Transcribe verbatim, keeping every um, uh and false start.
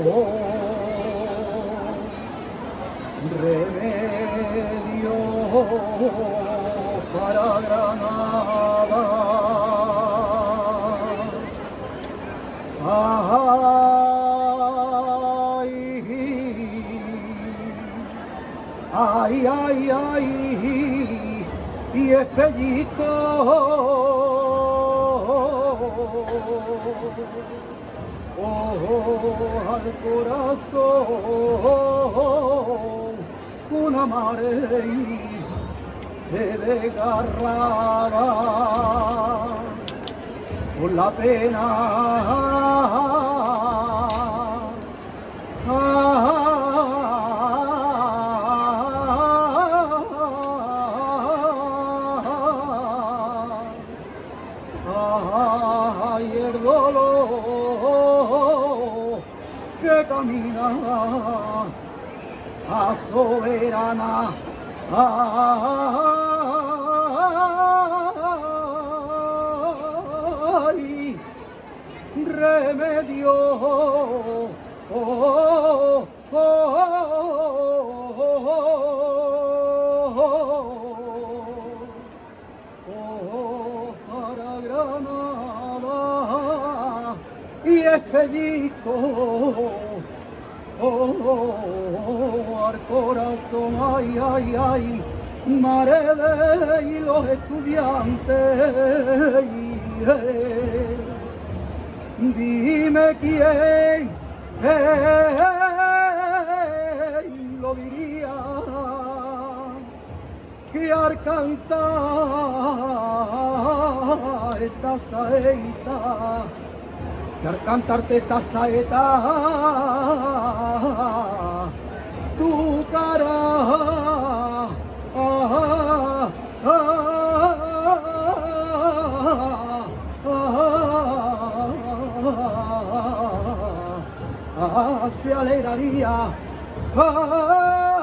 remedio para Granada. Ay, ay, ay, ay, y es pellizco oh, al corazón una marea de desgarrada por la pena. Ay, el dolor que camina a soberana. Ay, remedio oh, oh, oh, oh, para Granada y es pellizco oh, al corazón. Ay, ay, ay, Marede y los estudiantes, dime quién lo diría, que al cantar esta saeta, que al cantarte esta saeta, tu cara ah, ah, ah, ah, se alegraría. Ah,